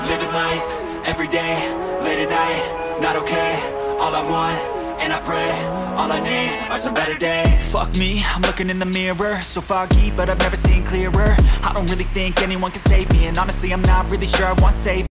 Living life, every day, late at night, not okay. All I want, and I pray, all I need are some better days. Fuck me, I'm looking in the mirror, so foggy, but I've never seen clearer. I don't really think anyone can save me, and honestly I'm not really sure I want saving.